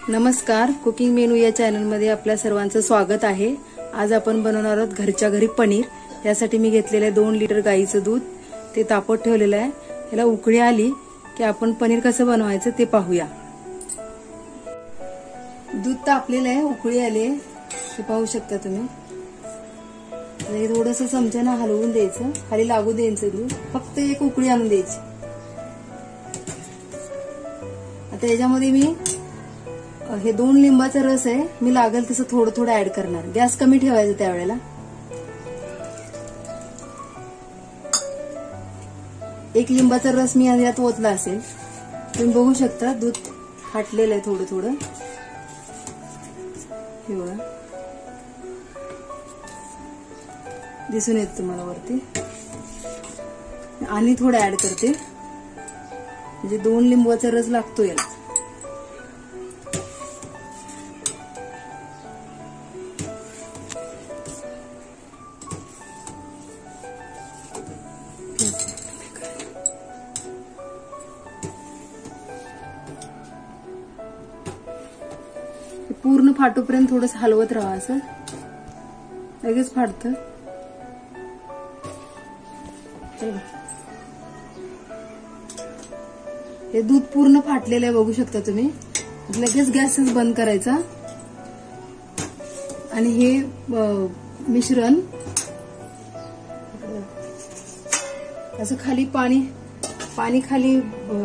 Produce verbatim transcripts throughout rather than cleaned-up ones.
नमस्कार, cooking menu या चॅनलमध्ये आपल्या सर्वांचं स्वागत आहे। आज आपण बनवणार आहोत घरच्या घरी पनीर। त्यासाठी मी घेतलेले दोन लिटर गाईचं दूध ते तापत ठेवलेलं आहे। याला उकळी आली की आपण पनीर कसं बनवायचं ते पाहूया। दूध तापलेलं आहे, उकळी आली आहे, हे पाहू शकता तुम्ही। हे थोडंसं चमच्याने हलवून द्यायचं, खाली लागू द्यायचं दूध, फक्त एक उकळी आणून द्यायची। आता याच्यामध्ये मी हे दोन लिंबाचा रस आहे, मी लागेल तसं थोडं थोडं ऍड करणार। गॅस कमी ठेवायचा त्यावेळेला। एक लिंबाचा रस मी यात ओतला असेल, तुम्ही बघू शकता दूध फाटलेलं आहे थोडं थोडं, हे बघा दिसून येत तुम्हाला वरती। आणि थोडं ऍड करते, म्हणजे दोन लिंबाचा रस लागतो याला। पूर्ण फाटूपर्यंत थोडंस हलवत राहा, असं लगेच फाटतं। हे दूध पूर्ण फाटलेलं आहे, बघू शकता तुम्ही। लगेच गॅस बंद करायचा आणि हे मिश्रण असं खाली पाणी पाणी खाली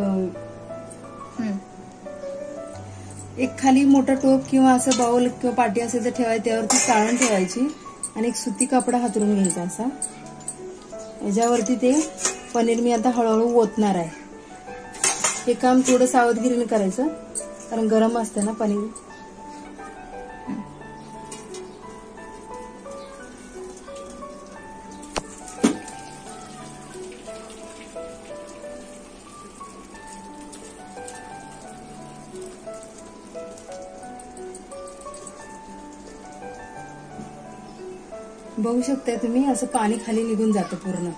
एक खाली मोठा टोप किंवा असं बाउल किंवा पाटी असेल तर ठेवायची, त्यावरती चाळण ठेवायची आणि एक सुती कपडा हातरून घ्यायचा असा। याच्यावरती ते पनीर मी आता हळूहळू ओतणार आहे। हे काम थोडं सावधगिरीने करायचं, कारण गरम असतं ना पनीर। बघू शकताय तुम्ही, असं पाणी खाली निघून जातं पूर्ण।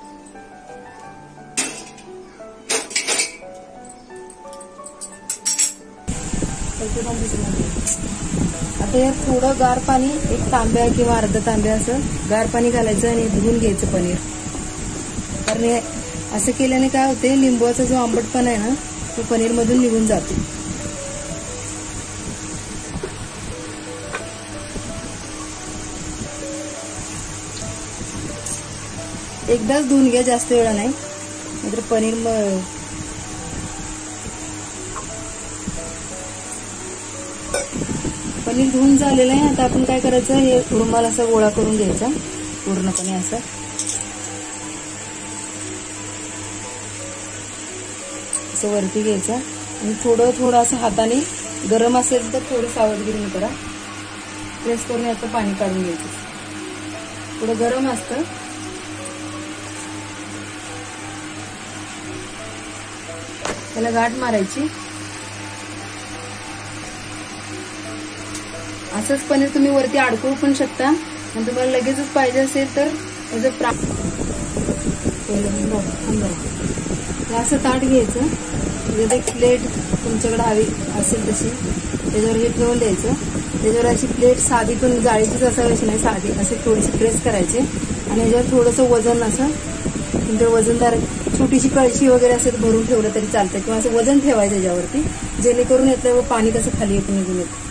आता यात थोडं गार पाणी, एक तांब्या किंवा अर्धा तांब्या असं गार पाणी घालायचं आणि धुवून घ्यायचं पनीर। कारण असं केल्याने काय होते, लिंबूचा जो आंबटपणा आहे ना तो पनीर मधून निघून जातो। एकदाच धुवून घ्या, जास्त वेळा नाही, नाहीतर पनीर मग पनीर धुवून झालेलं आहे। आता आपण काय करायचं, हे रुमाल असा गोळा करून घ्यायचा पूर्णपणे, असं असं वरती घ्यायचा आणि थोडं थोडं असं हाताने, गरम असेल तर थोडं सावधगिरीने करा, प्रेस करून याचं पाणी काढून घ्यायचं। थोडं गरम असतं, त्याला गाठ मारायची। असंच पनीर तुम्ही वरती अडकवू पण शकता, आणि तुम्हाला लगेचच पाहिजे असेल तर त्याचं प्रा असं ताट घ्यायचं, त्याच्यात एक प्लेट तुमच्याकडे हवी असेल तशी, त्याच्यावर हे ठेवून द्यायचं। त्याच्यावर अशी प्लेट साधी, पण जाळीचीच असावी अशी नाही, साधी असे थोडीशी प्रेस करायचे आणि याच्यावर थोडंसं वजन, असं तुमच्या वजनदार छोटीशी कळशी वगैरे असेल भरून ठेवलं तरी चालतं, किंवा असं वजन ठेवायचं त्याच्यावरती, जेणेकरून येतं व पाणी कसं खाली येतं निघून येतं।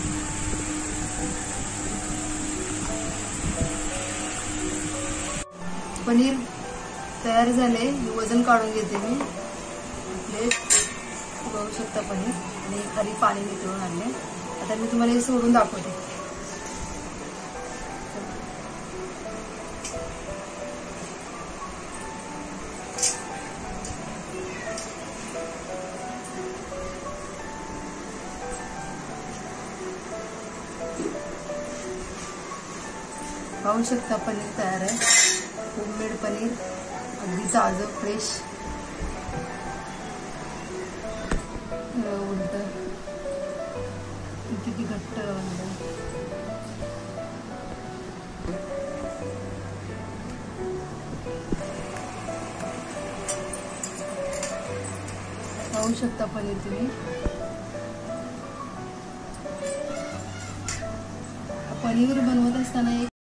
पनीर तयार झाले, वजन काढून घेते मी। प्लेट बघू शकता पनीर, आणि खाली पाणी नितळून आणले। आता मी तुम्हाला हे सोडून दाखवते। पाहू शकता पनीर तयार आहे, होममेड पनीर, अगदी ताजं फ्रेश। उलट किती घट्ट बनलं, पाहू शकता पनीर तुम्ही। पनीर बनवत असताना एक